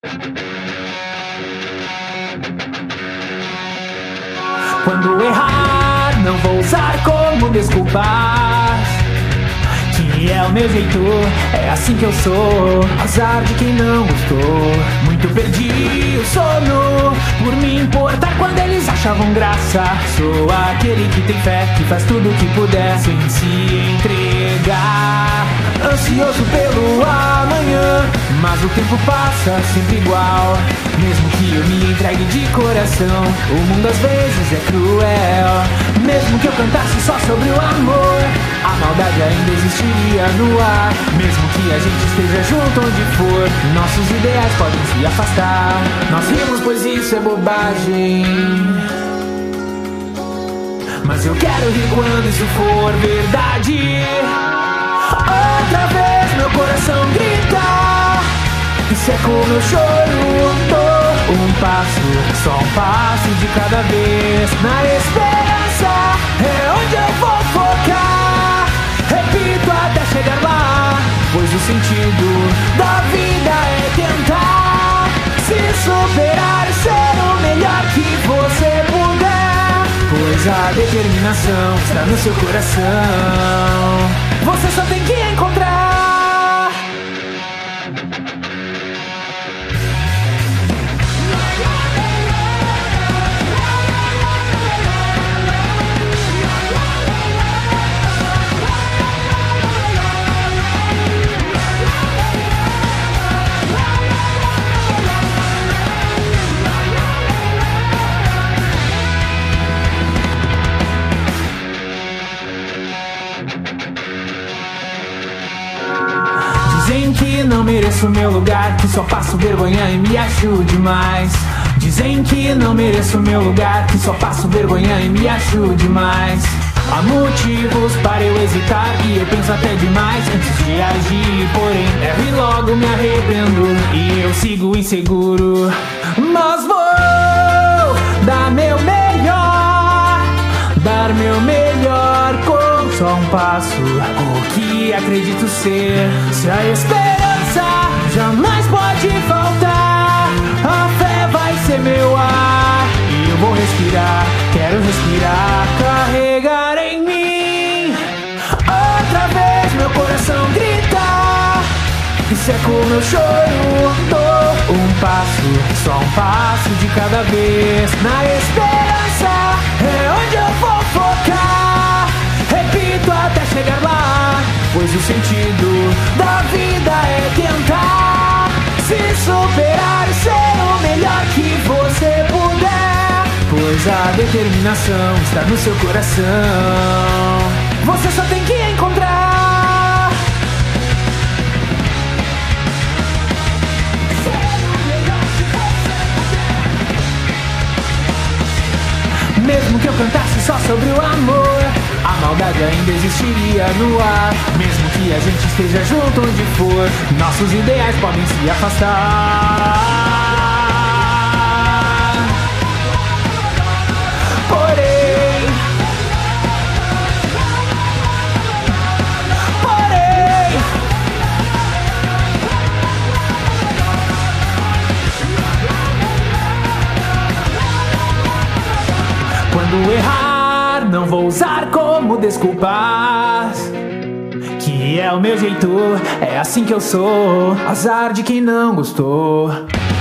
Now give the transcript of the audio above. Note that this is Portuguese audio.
Quando errar, não vou usar como desculpas, que é o meu jeito, é assim que eu sou. Azar de quem não gostou. Muito perdi o sono por me importar quando eles achavam graça. Sou aquele que tem fé, que faz tudo o que puder sem se entregar. Ansioso pelo amanhã, mas o tempo passa sempre igual. Mesmo que eu me entregue de coração, o mundo às vezes é cruel. Mesmo que eu cantasse só sobre o amor, a maldade ainda existiria no ar. Mesmo que a gente esteja junto onde for, nossos ideais podem se afastar. Nós rimos pois isso é bobagem, mas eu quero rir quando isso for verdade. Outra vez meu coração grita e seca o meu choro. Dou um passo, só um passo de cada vez. Na esperança é onde eu vou focar. Repito até chegar lá, pois o sentido da vida é tentar se superar e ser o melhor que você puder. Pois a determinação está no seu coração. Você só tem que encontrar. Dizem que não mereço meu lugar, que só passo vergonha e me ajude mais. Dizem que não mereço meu lugar, que só passo vergonha e me ajude mais. Há motivos para eu hesitar e eu penso até demais antes de agir. Porém, erro e logo me arrependo e eu sigo inseguro. Mas vou dar meu melhor, dar meu melhor com só um passo, o que acredito ser. Se a esperança jamais pode faltar, a fé vai ser meu ar. E eu vou respirar, quero respirar, carregar em mim. Outra vez meu coração grita e seco meu choro. Dou um passo, só um passo de cada vez. Na esperança é onde eu vou focar. Repito até chegar lá, pois o sentido da vida é tentar se superar e ser o melhor que você puder. Pois a determinação está no seu coração. Você só tem que encontrar. Mesmo que eu cantasse só sobre o amor, a maldade ainda existiria no ar. Mesmo que a gente esteja junto onde for, nossos ideais podem se afastar. Porém, quando errar, não vou usar como desculpas, que é o meu jeito, é assim que eu sou. Azar de quem não gostou.